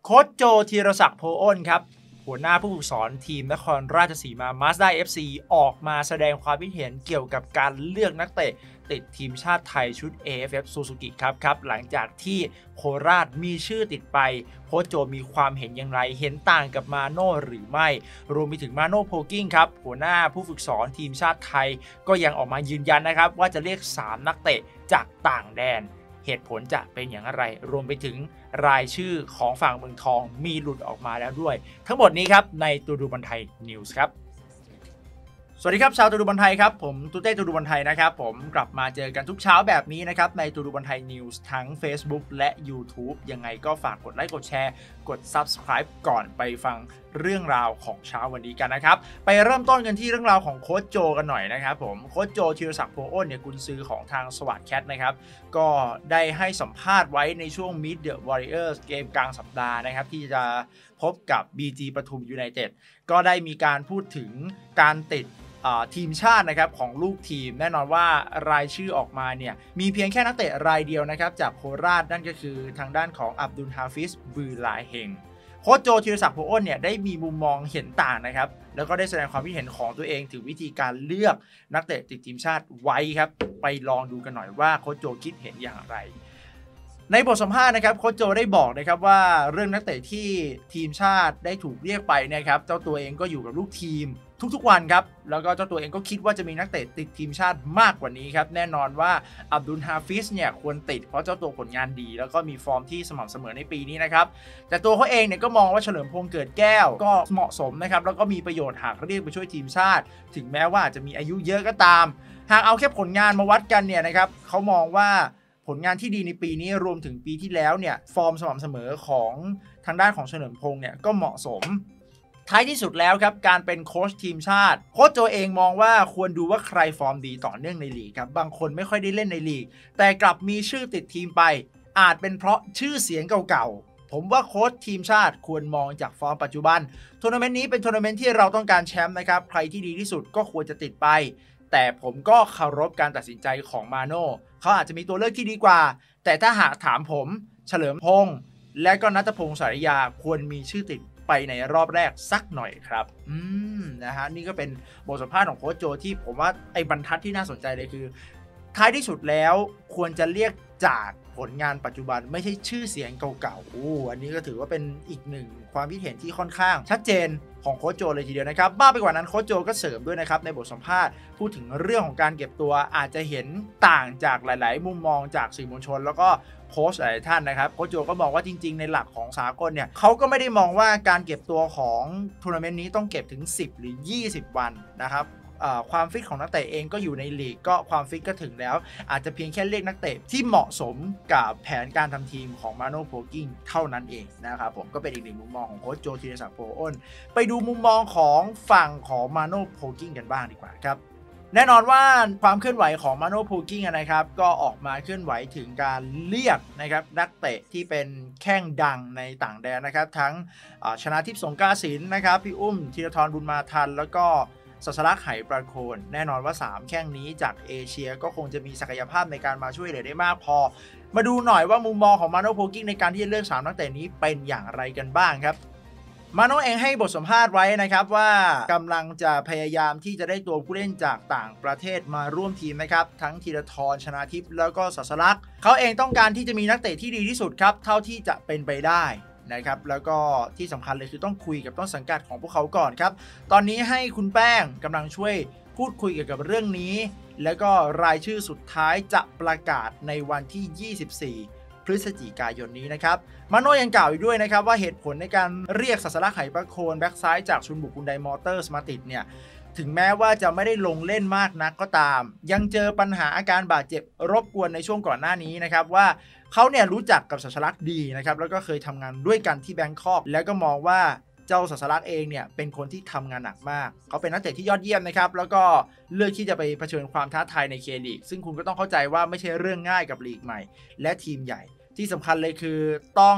โค้ชโจธีรศักดิ์โพอ้นครับหัวหน้าผู้ฝึกสอนทีมนครราชสีมามาสด้า FC ออกมาแสดงความคิดเห็นเกี่ยวกับการเลือกนักเตะติดทีมชาติไทยชุด AFF Suzuki ครับหลังจากที่โคราชมีชื่อติดไปโค้ชโจมีความเห็นอย่างไรเห็นต่างกับมาโน่หรือไม่รวมไปถึงมาโน่โพกิ้งครับหัวหน้าผู้ฝึกสอนทีมชาติไทยก็ยังออกมายืนยันนะครับว่าจะเรียก3นักเตะจากต่างแดนเหตุผลจะเป็นอย่างไรรวมไปถึงรายชื่อของฝั่งเมืองทองมีหลุดออกมาแล้วด้วยทั้งหมดนี้ครับในตูดูบอลไทยนิวส์ครับสวัสดีครับชาวตูดูบอลไทยครับผมตูเต้ตูดูบอลไทยนะครับผมกลับมาเจอกันทุกเช้าแบบนี้นะครับในตูดูบอลไทยนิวส์ทั้ง Facebook และ YouTube ยังไงก็ฝากกดไลค์กดแชร์กด Subscribe ก่อนไปฟังเรื่องราวของเช้าวันนี้กันนะครับไปเริ่มต้นกันที่เรื่องราวของโค้ชโจกันหน่อยนะครับผมโค้ชโจธีรศักดิ์โพอ้นเนี่ยกุนซือของทางสวัสดิ์แคทนะครับก็ได้ให้สัมภาษณ์ไว้ในช่วง Meet the Warriors เกมกลางสัปดาห์นะครับที่จะพบกับ BG ปทุมยูไนเต็ดก็ได้มีการพูดถึงการติดทีมชาตินะครับของลูกทีมแน่นอนว่ารายชื่อออกมาเนี่ยมีเพียงแค่นักเตะรายเดียวนะครับจากโคราชนั่นก็คือทางด้านของอับดุลฮาฟิซบือลาเฮงโค้ชโจธีรศักดิ์โพอ้นเนี่ยได้มีมุมมองเห็นต่างนะครับแล้วก็ได้แสดงความคิดเห็นของตัวเองถึงวิธีการเลือกนักเตะติดทีมชาติไว้ครับไปลองดูกันหน่อยว่าโค้ชโจคิดเห็นอย่างไรในบทสัมภาษณ์นะครับโค้ชโจได้บอกนะครับว่าเรื่องนักเตะที่ทีมชาติได้ถูกเรียกไปนะครับเจ้าตัวเองก็อยู่กับลูกทีมทุกๆวันครับแล้วก็เจ้าตัวเองก็คิดว่าจะมีนักเตะติดทีมชาติมากกว่านี้ครับแน่นอนว่าอับดุลฮาฟิซเนี่ยควรติดเพราะเจ้าตัวผลงานดีแล้วก็มีฟอร์มที่สม่ำเสมอในปีนี้นะครับแต่ตัวเขาเองเนี่ยก็มองว่าเฉลิมพงษ์เกิดแก้วก็เหมาะสมนะครับแล้วก็มีประโยชน์หากเรียกไปช่วยทีมชาติถึงแม้ว่าจะมีอายุเยอะก็ตามหากเอาแค่ผลงานมาวัดกันเนี่ยนะครับเขามองว่าผลงานที่ดีในปีนี้รวมถึงปีที่แล้วเนี่ยฟอร์มสม่ำเสมอของทางด้านของเฉลิมพงษ์เนี่ยก็เหมาะสมท้ายที่สุดแล้วครับการเป็นโค้ชทีมชาติโค้ชโจเองมองว่าควรดูว่าใครฟอร์มดีต่อเนื่องในลีกครับบางคนไม่ค่อยได้เล่นในลีกแต่กลับมีชื่อติดทีมไปอาจเป็นเพราะชื่อเสียงเก่าๆผมว่าโค้ชทีมชาติควรมองจากฟอร์มปัจจุบันทัวร์นาเมนต์นี้เป็นทัวร์นาเมนต์ที่เราต้องการแชมป์นะครับใครที่ดีที่สุดก็ควรจะติดไปแต่ผมก็เคารพการตัดสินใจของมาโน่เขาอาจจะมีตัวเลือกที่ดีกว่าแต่ถ้าหากถามผมเฉลิมพงษ์และก็ณัฐพงษ์สาริยาควรมีชื่อติดไปในรอบแรกสักหน่อยครับนะฮะนี่ก็เป็นบทสัมภาษณ์ของโค้ชโจที่ผมว่าไอ้บรรทัดที่น่าสนใจเลยคือท้ายที่สุดแล้วควรจะเรียกจากผลงานปัจจุบันไม่ใช่ชื่อเสียงเก่าๆอันนี้ก็ถือว่าเป็นอีกหนึ่งความคิดเห็นที่ค่อนข้างชัดเจนของโค้ชโจเลยทีเดียวนะครับบ้าไปกว่านั้นโค้ชโจก็เสริมด้วยนะครับในบทสัมภาษณ์พูดถึงเรื่องของการเก็บตัวอาจจะเห็นต่างจากหลายๆมุมมองจากสื่อมวลชนแล้วก็โค้ชหลายท่านนะครับโค้ชโจก็มองว่าจริงๆในหลักของสากลเนี่ยเขาก็ไม่ได้มองว่าการเก็บตัวของทัวร์นาเมนต์นี้ต้องเก็บถึง10หรือ20วันนะครับความฟิตของนักเตะเองก็อยู่ในลีกก็ความฟิตก็ถึงแล้วอาจจะเพียงแค่เรียกนักเตะที่เหมาะสมกับแผนการทำทีมของมาโน่โพกิ้งเท่านั้นเองนะครับผมก็เป็นอีกหนึ่งมุมมองของโค้ชโจธีรศักดิ์โพอ้นไปดูมุมมองของฝั่งของมาโน่โพกิ้งกันบ้างดีกว่าครับแน่นอนว่าความเคลื่อนไหวของมาโน่โพกิ้งนะครับก็ออกมาเคลื่อนไหวถึงการเรียกนะครับนักเตะที่เป็นแข้งดังในต่างแดนนะครับทั้งชนาทิพย์สงกาศิลป์นะครับพี่อุ้มธีรทรบุญมาทันแล้วก็ศาสลักษณ์ไหประโคนแน่นอนว่า3แข้งนี้จากเอเชียก็คงจะมีศักยภาพในการมาช่วยเหลือได้มากพอมาดูหน่อยว่ามุมมองของมาโน่โพกิ้งในการที่จะเลือก3นักเตะนี้เป็นอย่างไรกันบ้างครับมาโน่เองให้บทสัมภาษณ์ไว้นะครับว่ากำลังจะพยายามที่จะได้ตัวผู้เล่นจากต่างประเทศมาร่วมทีมนะครับทั้งธีรทรชนาทิพย์แล้วก็ศาสลักษณ์เขาเองต้องการที่จะมีนักเตะที่ดีที่สุดครับเท่าที่จะเป็นไปได้นะครับแล้วก็ที่สำคัญเลยคือต้องคุยกับต้นสังกัดของพวกเขาก่อนครับตอนนี้ให้คุณแป้งกำลังช่วยพูดคุยเกี่ยวกับเรื่องนี้แล้วก็รายชื่อสุดท้ายจะประกาศในวันที่24พฤศจิกายนนี้นะครับมาโน่ยังกล่าวอีกด้วยนะครับว่าเหตุผลในการเรียกศาสลักษณ์ไหประโคนแบ็กซ้ายจากชุนบุกฮุนไดมอเตอร์สมาติดเนี่ยถึงแม้ว่าจะไม่ได้ลงเล่นมากนักก็ตามยังเจอปัญหาอาการบาดเจ็บรบกวนในช่วงก่อนหน้านี้นะครับว่าเขาเนี่ยรู้จักกับศาสลักษณ์ดีนะครับแล้วก็เคยทำงานด้วยกันที่แบงคอกแล้วก็มองว่าเจ้าศาสลักษณ์เองเนี่ยเป็นคนที่ทำงานหนักมากเขาเป็นนักเตะที่ยอดเยี่ยมนะครับแล้วก็เลือกที่จะไปเผชิญความท้าทายในเคลีกซึ่งคุณก็ต้องเข้าใจว่าไม่ใช่เรื่องง่ายกับลีกใหม่และทีมใหญ่ที่สำคัญเลยคือต้อง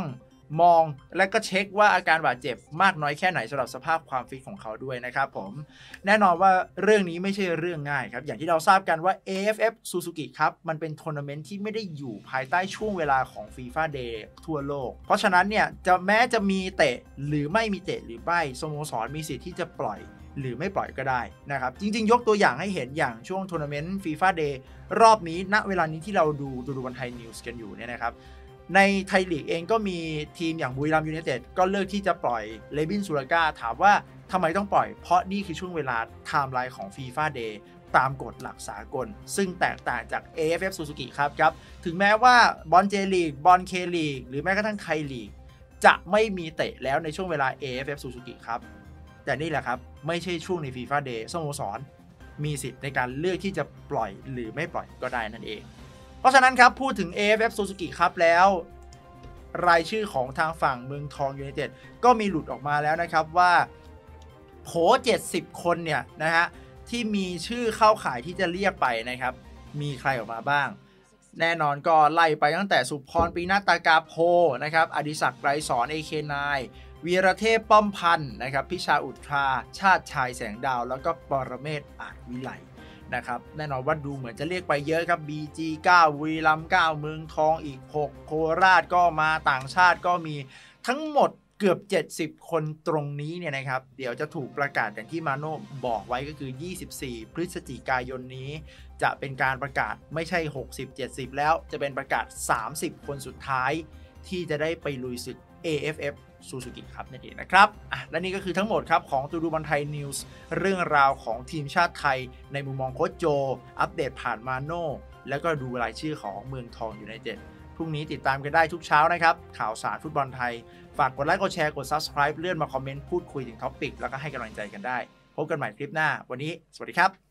มองและก็เช็คว่าอาการบาดเจ็บมากน้อยแค่ไหนสำหรับสภาพความฟิตของเขาด้วยนะครับผมแน่นอนว่าเรื่องนี้ไม่ใช่เรื่องง่ายครับอย่างที่เราทราบกันว่า AFF Suzuki ครับมันเป็นทัวร์นาเมนต์ที่ไม่ได้อยู่ภายใต้ช่วงเวลาของ FIFA Day ทั่วโลกเพราะฉะนั้นเนี่ยแม้จะมีเตะหรือไม่มีเตะหรือไม่สโมสรมีสิทธิ์ที่จะปล่อยหรือไม่ปล่อยก็ได้นะครับจริงๆยกตัวอย่างให้เห็นอย่างช่วงทัวร์นาเมนต์ FIFA Day รอบนี้ณเวลานี้ที่เราดูบอลไทยนิวส์กันอยู่เนี่ยนะครับในไทยลีกเองก็มีทีมอย่างบุรีรัมย์ยูไนเต็ดก็เลือกที่จะปล่อยเลบินซูราก้าถามว่าทำไมต้องปล่อยเพราะนี่คือช่วงเวลาไทม์ไลน์ของ FIFA Day ตามกฎหลักสากลซึ่งแตกต่างจาก AFF Suzuki ครับถึงแม้ว่าบอลเจลีกบอลเคลีกหรือแม้กระทั่งไทยลีกจะไม่มีเตะแล้วในช่วงเวลา AFF Suzuki ครับแต่นี่แหละครับไม่ใช่ช่วงใน FIFA Day สโมสรมีสิทธิ์ในการเลือกที่จะปล่อยหรือไม่ปล่อยก็ได้นั่นเองเพราะฉะนั้นครับพูดถึง AFF Suzuki ครับแล้วรายชื่อของทางฝั่งเมืองทองยูไนเต็ดก็มีหลุดออกมาแล้วนะครับว่าโผ70คนเนี่ยนะฮะที่มีชื่อเข้าข่ายที่จะเรียกไปนะครับมีใครออกมาบ้างแน่นอนก็ไล่ไปตั้งแต่สุพรปีนาตากาโพนะครับอดิศักดิ์ไกรสอน AK9 วีรเทพป้อมพันธ์นะครับพิชาอุทราชาติชายแสงดาวแล้วก็ปรเมศอาจวิไลนะครับแน่นอนว่าดูเหมือนจะเรียกไปเยอะครับ BG 9 บุรีรัมย์9 เมืองทองอีก6โคราชก็มาต่างชาติก็มีทั้งหมดเกือบ70คนตรงนี้เนี่ยนะครับเดี๋ยวจะถูกประกาศอย่างที่มาโน่บอกไว้ก็คือ24พฤศจิกายนนี้จะเป็นการประกาศไม่ใช่60-70แล้วจะเป็นประกาศ30คนสุดท้ายที่จะได้ไปลุยศึก AFF Suzuki ครับนั่นเองนะครับและนี่ก็คือทั้งหมดครับของตูดูบอลไทยนิวส์เรื่องราวของทีมชาติไทยในมุมมองโค้ชโจอัปเดตผ่านมาโน่แล้วก็ดูรายชื่อของเมืองทองยูไนเต็ดพรุ่งนี้ติดตามกันได้ทุกเช้านะครับข่าวสารฟุตบอลไทยฝากกดไลค์กดแชร์กด Subscribe เลื่อนมาคอมเมนต์พูดคุยถึงท็อปิกแล้วก็ให้กำลังใจกันได้พบกันใหม่คลิปหน้าวันนี้สวัสดีครับ